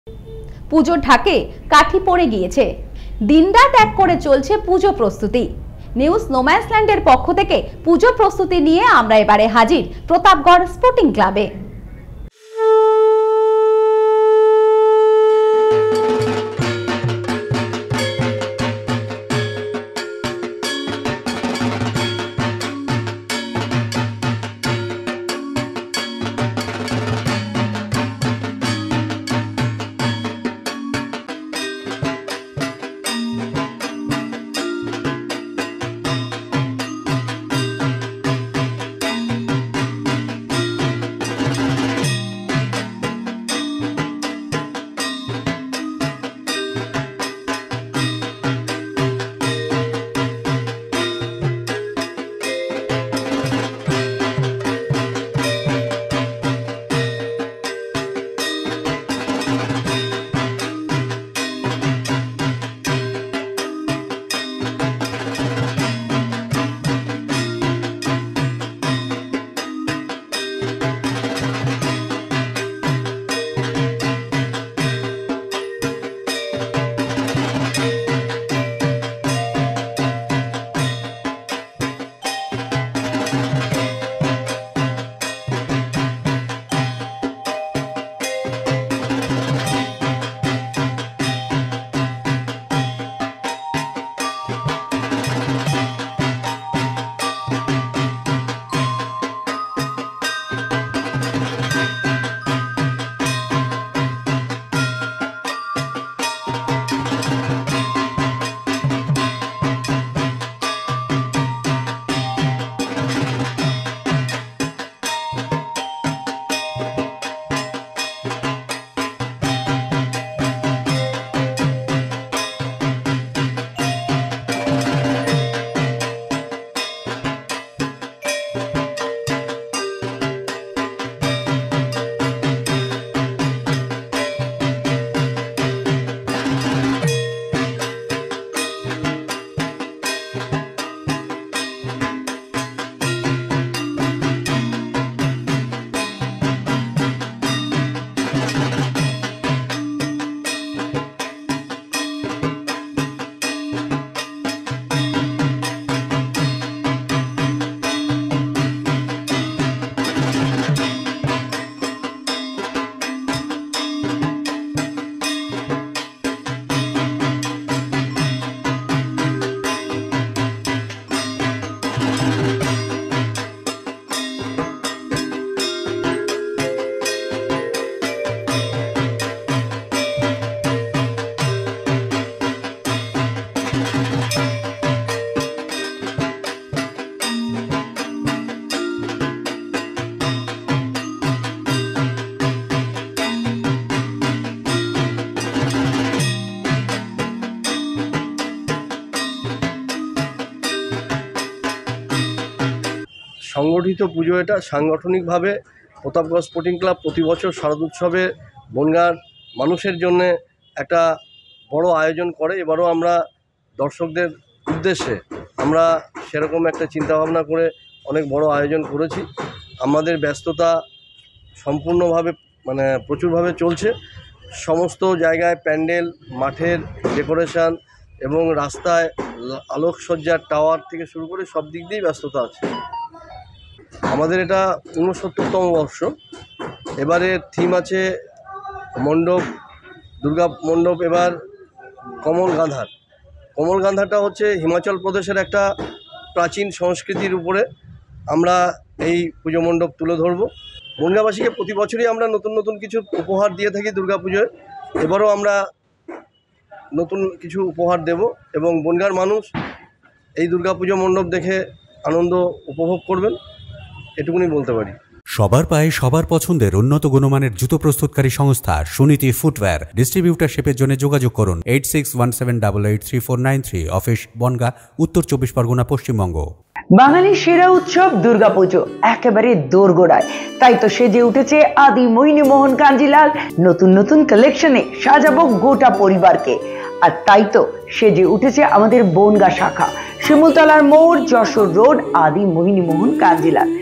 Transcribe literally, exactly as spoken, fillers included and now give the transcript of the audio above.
পুজোর ঢাকে কাঠি পড়ে গিয়েছে, দিনরাত এক করে চলছে পুজো প্রস্তুতি। নিউজ নোম্যান্সল্যান্ডের পক্ষ থেকে পুজো প্রস্তুতি নিয়ে আমরা এবারে হাজির প্রতাপগড় স্পোর্টিং ক্লাবে। সংগঠিত পুজো, এটা সাংগঠনিকভাবে প্রতাপগড় স্পোর্টিং ক্লাব প্রতি বছর শারদোৎসবে বনগাঁর মানুষের জন্য একটা বড় আয়োজন করে। এবারও আমরা দর্শকদের উদ্দেশ্যে আমরা সেরকম একটা চিন্তাভাবনা করে অনেক বড় আয়োজন করেছি। আমাদের ব্যস্ততা সম্পূর্ণভাবে মানে প্রচুরভাবে চলছে। সমস্ত জায়গায় প্যান্ডেল, মাঠের ডেকোরেশন এবং রাস্তায় আলোকসজ্জার টাওয়ার থেকে শুরু করে সব দিক দিয়েই ব্যস্ততা আছে। আমাদের এটা ঊনসত্তরতম বর্ষ। এবারের থিম আছে মণ্ডপ, দুর্গা মণ্ডপ। এবার কমল গাঁধার কমল গাঁধাটা হচ্ছে হিমাচল প্রদেশের একটা প্রাচীন সংস্কৃতির উপরে আমরা এই পুজো মণ্ডপ তুলে ধরব। বনগাঁবাসীকে প্রতি বছরই আমরা নতুন নতুন কিছু উপহার দিয়ে থাকি দুর্গা পুজোয়। এবারও আমরা নতুন কিছু উপহার দেব এবং বনগাঁর মানুষ এই দুর্গা পুজো মণ্ডপ দেখে আনন্দ উপভোগ করবেন, এটুকুনি বলতে পারি। সবার পায়ে সবার পছন্দের উন্নত গুণমানের জুতো প্রস্তুতকারী সংস্থা সুনীতি ফুটওয়্যার। ডিস্ট্রিবিউটারশিপের জন্য যোগাযোগ করুন eight six one seven double eight three four nine three. Office Bongaon, Uttar Chabbish Pargana, Paschimbanga. বাঙালির সেরা উৎসব দুর্গাপুজো একেবারে দোরগোড়ায়, তাই তো সেজে উঠেছে আদি মোহিনী মোহন কাঞ্জিলাল। নতুন নতুন কালেকশনে সাজাবো গোটা পরিবারকে। আর তাই তো সেজে উঠেছে আমাদের বনগাঁ শাখা, শিমুলতলার মোড়, যশোর রোড, আদি মোহিনী মোহন কাঞ্জিলাল।